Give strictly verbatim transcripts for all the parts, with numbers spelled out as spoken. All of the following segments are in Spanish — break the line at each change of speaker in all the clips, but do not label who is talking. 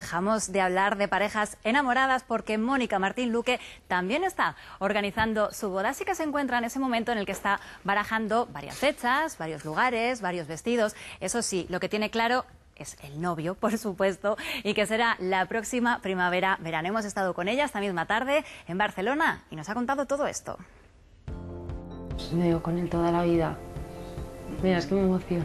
dejamos de hablar de parejas enamoradas porque Mónica Martín Luque también está organizando su boda. Así que se encuentra en ese momento en el que está barajando varias fechas, varios lugares, varios vestidos. Eso sí, lo que tiene claro es el novio, por supuesto, y que será la próxima primavera-verano. Hemos estado con ella esta misma tarde en Barcelona y nos ha contado todo esto.
Me veo con él toda la vida. Mira, es que me emociono.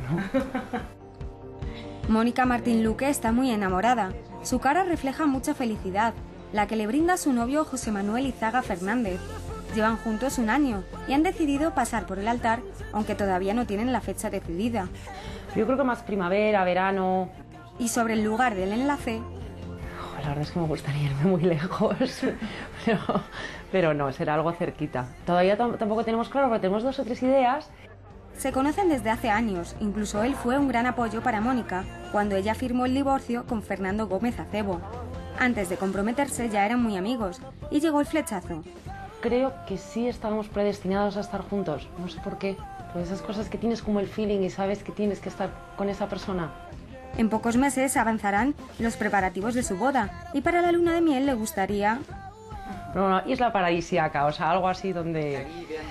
Mónica Martín Luque está muy enamorada. Su cara refleja mucha felicidad, la que le brinda su novio José Manuel Izaga Fernández. Llevan juntos un año y han decidido pasar por el altar, aunque todavía no tienen la fecha decidida.
Yo creo que más primavera, verano.
Y sobre el lugar del enlace...
Oh, la verdad es que me gustaría irme muy lejos, pero, pero no, será algo cerquita. Todavía tampoco tenemos claro, pero tenemos dos o tres ideas.
Se conocen desde hace años, incluso él fue un gran apoyo para Mónica cuando ella firmó el divorcio con Fernando Gómez Acebo. Antes de comprometerse ya eran muy amigos y llegó el flechazo.
Creo que sí estábamos predestinados a estar juntos, no sé por qué. Pues esas cosas que tienes como el feeling y sabes que tienes que estar con esa persona.
En pocos meses avanzarán los preparativos de su boda y para la luna de miel le gustaría...
No, no, isla paradisíaca, o sea, algo así donde,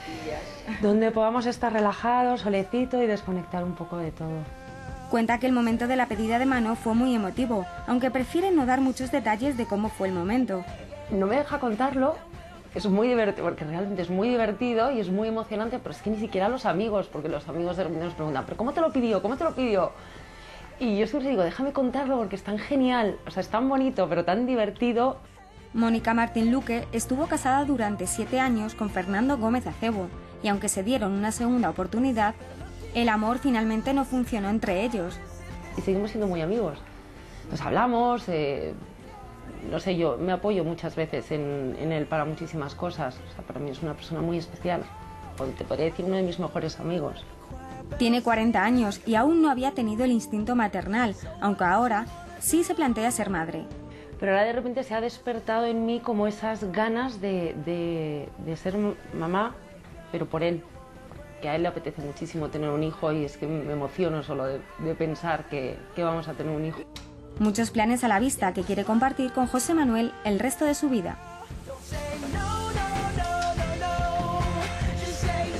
donde podamos estar relajados, solecito y desconectar un poco de todo.
Cuenta que el momento de la pedida de mano fue muy emotivo, aunque prefiere no dar muchos detalles de cómo fue el momento.
No me deja contarlo, es muy divertido, porque realmente es muy divertido y es muy emocionante, pero es que ni siquiera los amigos, porque los amigos de repente nos preguntan, ¿pero cómo te lo pidió? ¿Cómo te lo pidió? Y yo siempre digo, déjame contarlo porque es tan genial, o sea, es tan bonito, pero tan divertido.
Mónica Martín Luque estuvo casada durante siete años con Fernando Gómez Acebo y aunque se dieron una segunda oportunidad, el amor finalmente no funcionó entre ellos.
Y seguimos siendo muy amigos. Nos hablamos, eh, no sé, yo me apoyo muchas veces en, en él para muchísimas cosas. O sea, para mí es una persona muy especial. Te podría decir uno de mis mejores amigos.
Tiene cuarenta años y aún no había tenido el instinto maternal, aunque ahora sí se plantea ser madre.
Pero ahora de repente se ha despertado en mí como esas ganas de, de, de ser mamá, pero por él. Que a él le apetece muchísimo tener un hijo y es que me emociono solo de, de pensar que, que vamos a tener un hijo.
Muchos planes a la vista que quiere compartir con José Manuel el resto de su vida.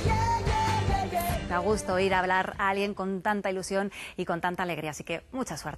Da gusto oír hablar a alguien con tanta ilusión y con tanta alegría, así que mucha suerte.